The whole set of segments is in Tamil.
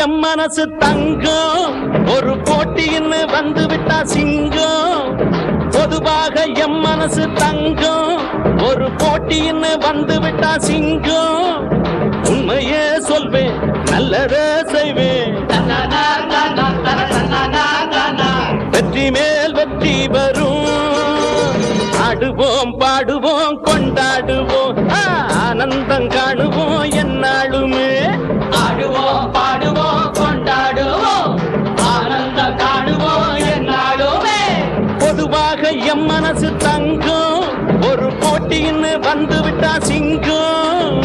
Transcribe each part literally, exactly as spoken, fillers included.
எம் மனசு தங்கம் ஒரு போட்டின்னு வந்து விட்டா சிங்கம் பொதுவாக எம் மனசு தங்கம் ஒரு போட்டின்னு வந்து விட்டா சிங்கம் உண்மையே சொல்வேன் நல்லதே செய்வேன் வெற்றி மேல் வெற்றி வரும் ஆடுவோம் பாடுவோம் கொண்டாடுவோம் ஆனந்தம் காணுவோம் என்னாலுமே ஆடுவோம் பாடுவோம் கொண்டாடுவோம் ஆனந்தம் காணுவோம் என்னாலுமே பொதுவாக எம் மனசு தங்கம் ஒரு போட்டின்னு வந்து விட்டா சிங்கம்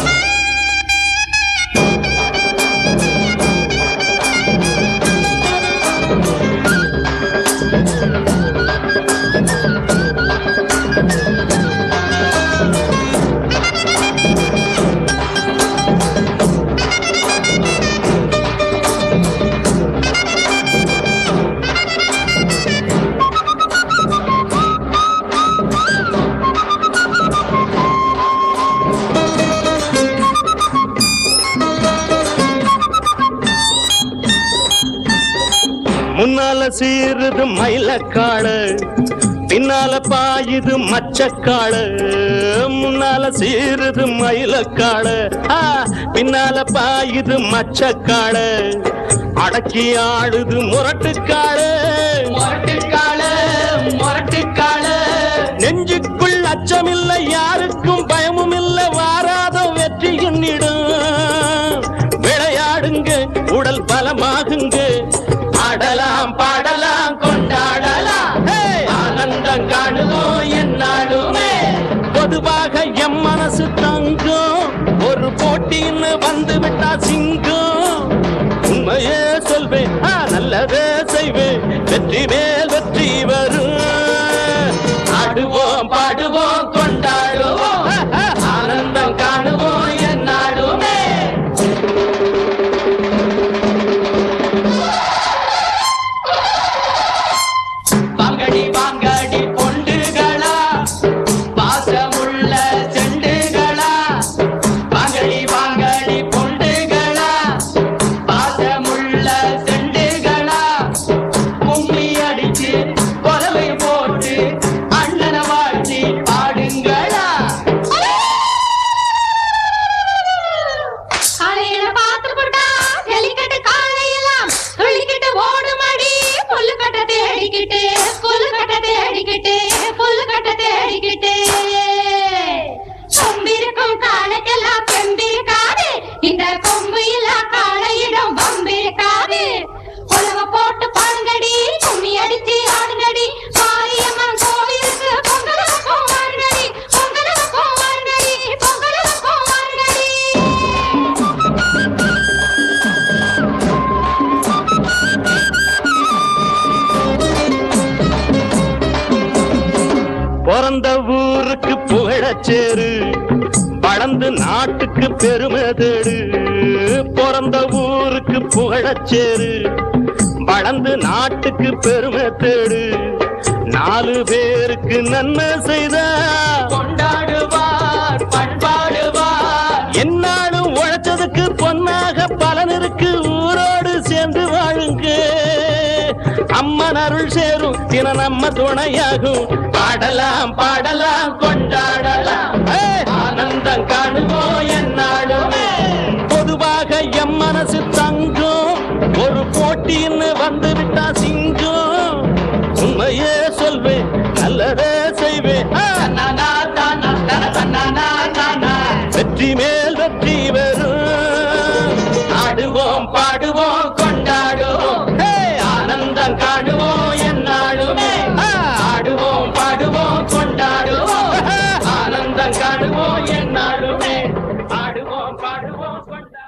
முன்னால சீருது மயிலக்காடு பின்னால பாயுது மச்சக்காடு முன்னால சீருது மயிலக்காடு பின்னால பாயுது மச்சக்காடு அடக்கி ஆடுது முரட்டுக்காடு முரட்டுக்காடு முரட்டுக்காடு நெஞ்சுக்குள் அச்சமில்லை யாருக்கும் பயமும் இல்லை வாராத வெற்றி எண்ணிடும் விளையாடுங்க உடல் பலமாகுங்க ஆடலாம் பாடலாம் கொண்டாடலாம் ஆனந்தம் காணுவோம் என்னாலுமே பொதுவாக எம் மனசு தங்கம் ஒரு போட்டின்னு வந்து விட்டா சிங்கம் உண்மையே சொல்வேன் நல்லதே செய்வேன் வெற்றி மேல் வெற்றி வரும் ஆடுவோம் பாடுவோம் கொண்டாடுவோம் ஆனந்தம் காணுவோம் என்னாலுமே வாங்கடி வாங்கடி பொண்டுகளா பாசமுள்ள செண்டுகளா வாங்கடி வாங்கடி பொண்டுகளா பாசமுள்ள செண்டுகளா கும்மி அடிச்சு கொலவை போட்டு அண்ணனை வாழ்த்தி பாடுங்களா காலையில பாத்து போட்டா ஜல்லிக்கட்டு காலையெல்லாம் துள்ளிக்கிட்டு ஓடுமடி புல்லு கட்ட தேடிக்கிட்டு புல்லு கட்ட தேடிக்கிட்டு புல்லு கட்ட தேடிக்கிட்டு கொம்பிருக்கும் காலைக்கெல்லாம் பெம்பிருக்காது இந்த கொம்பு இல்லா காலையிடம் வம்பிருக்காது உலக போட்டு பாடுங்கடி கும்மி அடிச்சு ஆடுங்கடி மாரியம்மன் கோவிலுக்கு பொங்கலுக்கும் வாருங்கடி பொங்கலுக்கும் வாருங்கடி பொங்கலுக்கும் வாருங்கடி பிறந்த ஊருக்கு புகழச்சேரு வளர்ந்து நாட்டுக்கு பெருமை தேடு பிறந்த ஊருக்கு புகழச்சேரு வளர்ந்து நாட்டுக்கு பெருமை தேடு நாலு பேருக்கு நன்மை செய்த கொண்டாடுவார் பண்பாடுவார் என்னாலும் உழைச்சதுக்கு பொன்னாக பலன் இருக்கு ஊரோடு சேர்ந்து வாழுங்க அம்மன் அருள் சேரும் தின நம்ம துணையாகும் பாடலாம் பாடலாம் கொண்டாடலாம் ஆனந்தம் காணுவோம் என்னாலுமே பொதுவாக எம் மனசு தங்கம் ஒரு போட்டின்னு வந்து விட்டா சிங்கம் உண்மையே சொல்வேன் நல்லதே செய்வேன் தன்னானா தானா தன தன்னானா தானா வெற்றி மேல் வெற்றி வரும் ஆடுவோம் பாடுவோம் கொண்டாடுவோம் ஆனந்தம் காணுவோம் என்னாலுமே ஆடுவோம் பாடுவோம் கொண்டாடுவோம் ஆனந்தம் காணுவோம் என்னாலுமே ஆடுவோம் பாடுவோம் கொண்டாடுவோம்